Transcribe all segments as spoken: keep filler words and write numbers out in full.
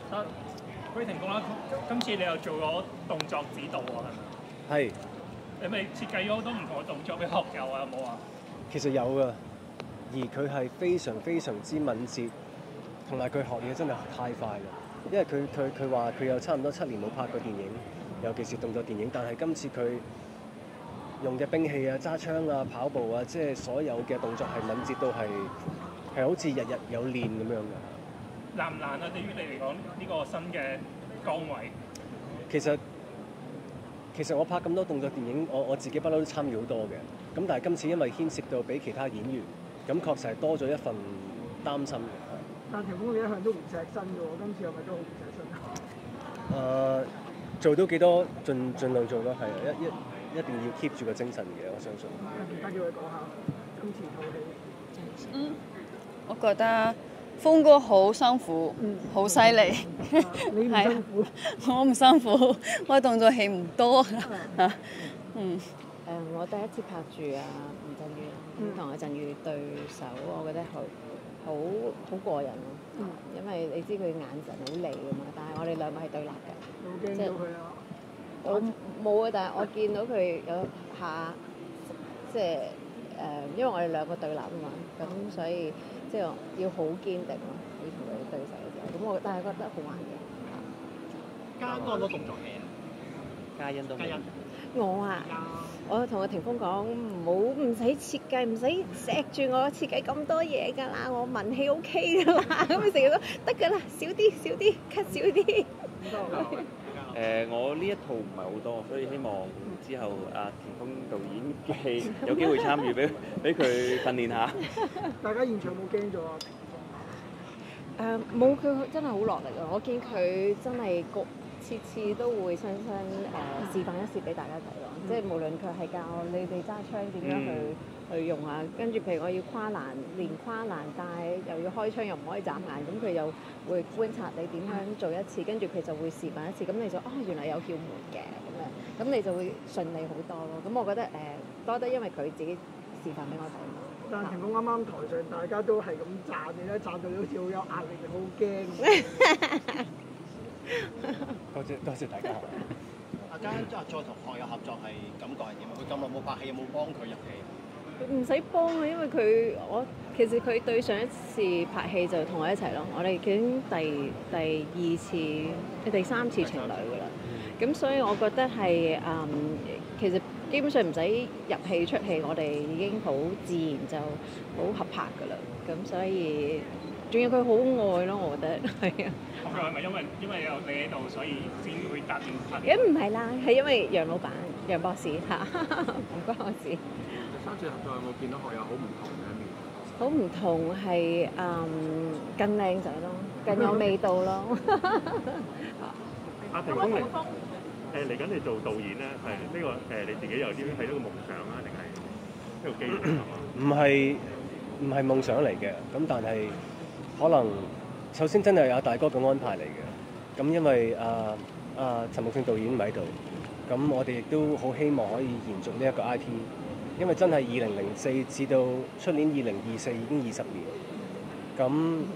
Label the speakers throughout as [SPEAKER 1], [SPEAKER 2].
[SPEAKER 1] 得許霆鋒啦，今次你又做咗動作指導喎，係咪？
[SPEAKER 2] 係，
[SPEAKER 1] 你咪設計咗好多唔同嘅動作俾學友啊？有冇啊？
[SPEAKER 2] 其實有㗎，而佢係非常非常之敏捷，同埋佢學嘢真係太快啦。因為佢佢佢話佢有差唔多七年冇拍過電影，尤其是動作電影，但係今次佢用嘅兵器啊、揸槍啊、跑步啊，即係所有嘅動作係敏捷到係係好似日日有練咁樣嘅。
[SPEAKER 1] 難唔難啊？對於你嚟講，呢個新嘅崗位，
[SPEAKER 2] 其實其實我拍咁多動作電影，我我自己不嬲都參與好多嘅。咁但係今次因為牽涉到俾其他演員，咁確實係多咗一份擔心嘅。
[SPEAKER 3] 但霆鋒你一向都唔錫身嘅喎，今次係咪都好唔錫身啊？
[SPEAKER 2] 誒、做到幾多盡盡量做咯，係啊，一一一定要 keep 住個精神嘅，我相信。
[SPEAKER 3] 而家叫佢講下今次套戲。
[SPEAKER 4] 嗯，我覺得鋒哥好辛苦，好犀利。
[SPEAKER 3] 你唔辛苦？
[SPEAKER 4] 我唔辛苦，我動作戲唔多嚇。嗯。
[SPEAKER 5] 誒，我第一次拍住啊吳鎮宇，咁同阿鎮宇對手，我覺得好好好過癮咯。
[SPEAKER 3] 嗯。
[SPEAKER 5] 因為你知佢眼神好利㗎嘛，但係我哋兩個係對立嘅。
[SPEAKER 3] 好驚到佢啊！
[SPEAKER 5] 我冇啊，但係我見到佢有下，即係誒、呃，因為我哋兩個對立啊嘛，咁所以即係要好堅定咯，要同佢對手嘅時候，咁我但係覺得好玩嘅。
[SPEAKER 1] 嘉欣多唔多動作戲啊？
[SPEAKER 2] 嘉欣都
[SPEAKER 1] 嘉欣，
[SPEAKER 5] 我啊，我同阿霆鋒講唔好唔使設計，唔使錫住我設計咁多嘢㗎啦，我文戲 O K 㗎啦，咁佢成日都得㗎啦，少啲少啲 cut 少啲。
[SPEAKER 6] 誒、呃，我呢一套唔係好多，所以希望之後阿霆鋒導演嘅戲有機會參與，俾俾佢訓練下。
[SPEAKER 3] 大家現場冇驚咗啊？
[SPEAKER 5] 誒冇，佢真係好落力啊！我見佢真係個次次都會親身誒示範一次俾大家睇咯，即係無論佢係教你哋揸槍點樣去、嗯、去用啊，跟住譬如我要跨欄練跨欄，但係又要開槍又唔可以眨眼，咁佢又會觀察你點樣做一次，跟住佢就會示範一次，咁你就哦原來有竅門嘅咁樣，咁你就會順利好多咯。咁我覺得誒、呃、多得因為佢自己示範俾我睇。
[SPEAKER 3] 但係霆鋒啱啱台上大家都係咁讚你咧，讚到你好似好有壓力，好驚。
[SPEAKER 2] 多謝多謝大家。
[SPEAKER 7] 阿嘉欣再同學友合作係感覺係點？佢咁耐冇拍戲，有冇幫佢入戲？
[SPEAKER 5] 唔使幫啊，因為佢我其實佢對上一次拍戲就同我一齊咯，我哋已經第第二次、第三次情侶噶啦，咁所以我覺得係誒、嗯，其實基本上唔使入戲出戲，我哋已經好自然就好合拍噶啦，咁所以仲要佢好愛咯，我覺得係啊。
[SPEAKER 1] 佢係咪因為因為有你喺度，所以先會答應拍？
[SPEAKER 5] 咁唔係啦，係因為楊老闆、楊博士嚇，唔關我事。
[SPEAKER 8] 第三次合作有冇見到學友好唔同嘅一面？
[SPEAKER 5] 好唔同係誒更靚仔咯，更有味道咯。
[SPEAKER 9] 阿霆鋒嚟誒嚟緊你做導演咧，係呢個誒你自己有啲係一個夢想啊，定係一個機會？
[SPEAKER 2] 唔係唔係夢想嚟嘅，咁但係可能首先真係有大哥嘅安排嚟嘅。咁因為啊啊陳木勝導演唔喺度，咁我哋亦都好希望可以延續呢一個 I P。因為真係二零零四至到出年二零二四已經二十年，咁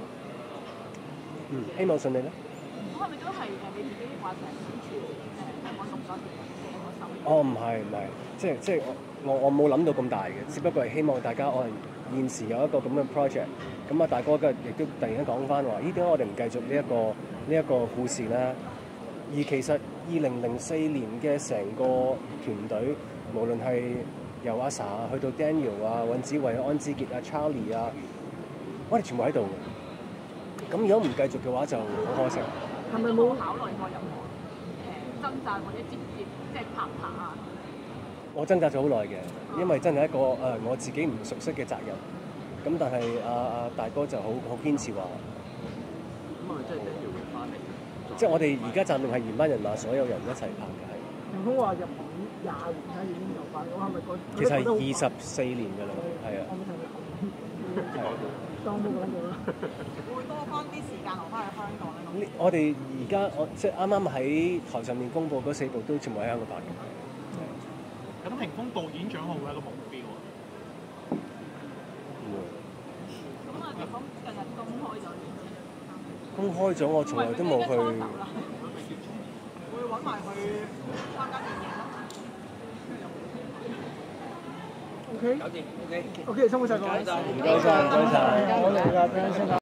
[SPEAKER 2] 嗯希望順利啦。
[SPEAKER 10] 咁係咪都係誒你自己話成想傳誒香港動作電影嘅嗰首？
[SPEAKER 2] 哦，唔係唔係，即係即係我我我冇諗到咁大嘅，只不過係希望大家我係現時有一個咁嘅 project，咁啊大哥嘅亦都突然間講翻話，咦點解我哋唔繼續呢一個呢一個故事咧？而其實二零零四年嘅成個團隊，無論係由阿 sa 去到 Daniel 啊、尹子維、安之傑啊、Charlie 啊，我哋全部喺度嘅。咁如果唔繼續嘅話，就好可惜。
[SPEAKER 10] 係咪冇考慮過任何誒掙扎或者接唔接即係拍唔拍啊？
[SPEAKER 2] 我掙扎咗好耐嘅，因為真係一個誒、呃、我自己唔熟悉嘅責任。咁但係阿阿大哥就好好堅持話。
[SPEAKER 8] 咁啊，即係 Daniel 會翻嚟。
[SPEAKER 2] 即係我哋而家暫定係原班人馬，所有人一齊拍嘅係。
[SPEAKER 3] 霆鋒話入行廿年啦，已經有拍，我係咪覺？
[SPEAKER 2] 其實係二十四年㗎啦，係啊。
[SPEAKER 3] 係。當冇講過啦。
[SPEAKER 10] 會多翻啲時間留翻去香港咧？
[SPEAKER 2] 我哋而家我即係啱啱喺台上面公佈嗰四部都全部喺香港拍嘅。
[SPEAKER 1] 咁霆鋒導演獎項會係一個目標啊？
[SPEAKER 10] 咁啊，霆鋒近日公開咗
[SPEAKER 2] 公開咗，我從來都冇去。
[SPEAKER 3] 會揾埋佢參加電影咯。OK。搞掂。OK。OK，辛苦晒各位。
[SPEAKER 2] 唔該晒，唔該晒。
[SPEAKER 3] 我哋嘅 friend 先。